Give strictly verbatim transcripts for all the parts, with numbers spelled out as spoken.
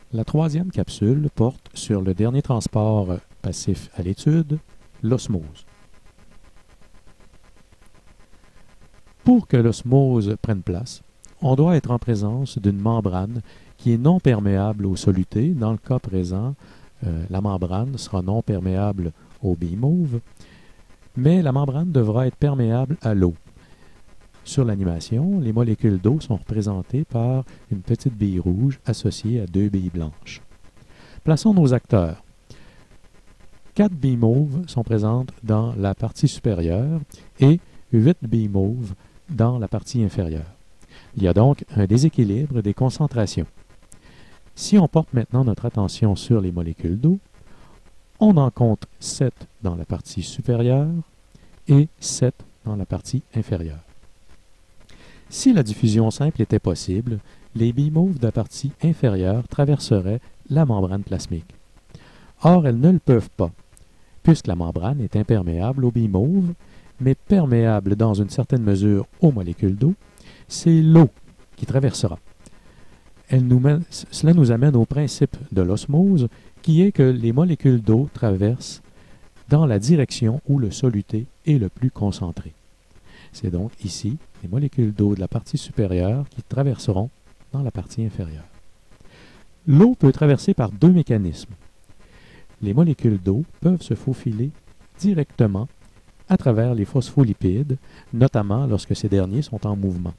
La troisième capsule porte sur le dernier transport passif à l'étude, l'osmose. Pour que l'osmose prenne place, on doit être en présence d'une membrane qui est non perméable aux solutés. Dans le cas présent, euh, la membrane sera non perméable aux billes mauves, mais la membrane devra être perméable à l'eau. Sur l'animation, les molécules d'eau sont représentées par une petite bille rouge associée à deux billes blanches. Plaçons nos acteurs. Quatre billes mauves sont présentes dans la partie supérieure et huit billes mauves dans la partie inférieure. Il y a donc un déséquilibre des concentrations. Si on porte maintenant notre attention sur les molécules d'eau, on en compte sept dans la partie supérieure et sept dans la partie inférieure. Si la diffusion simple était possible, les billes mauves de la partie inférieure traverseraient la membrane plasmique. Or, elles ne le peuvent pas, puisque la membrane est imperméable aux billes mauves, mais perméable dans une certaine mesure aux molécules d'eau. C'est l'eau qui traversera. Elle nous mène, cela nous amène au principe de l'osmose, qui est que les molécules d'eau traversent dans la direction où le soluté est le plus concentré. C'est donc ici les molécules d'eau de la partie supérieure qui traverseront dans la partie inférieure. L'eau peut traverser par deux mécanismes. Les molécules d'eau peuvent se faufiler directement à travers les phospholipides, notamment lorsque ces derniers sont en mouvement.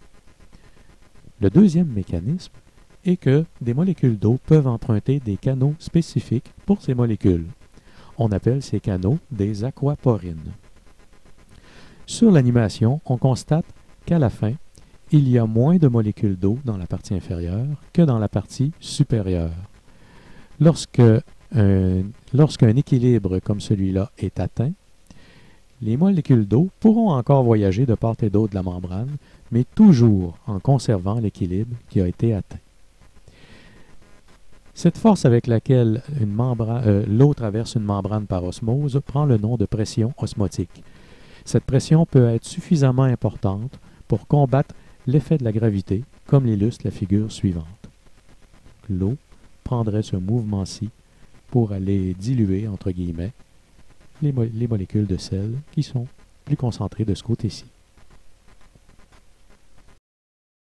Le deuxième mécanisme est que des molécules d'eau peuvent emprunter des canaux spécifiques pour ces molécules. On appelle ces canaux des aquaporines. Sur l'animation, on constate qu'à la fin, il y a moins de molécules d'eau dans la partie inférieure que dans la partie supérieure. Lorsque un, lorsqu'un équilibre comme celui-là est atteint, les molécules d'eau pourront encore voyager de part et d'autre de la membrane, mais toujours en conservant l'équilibre qui a été atteint. Cette force avec laquelle une membrane, euh, l'eau traverse une membrane par osmose prend le nom de pression osmotique. Cette pression peut être suffisamment importante pour combattre l'effet de la gravité, comme l'illustre la figure suivante. L'eau prendrait ce mouvement-ci pour aller diluer, entre guillemets, les, mo les molécules de sel qui sont plus concentrées de ce côté-ci.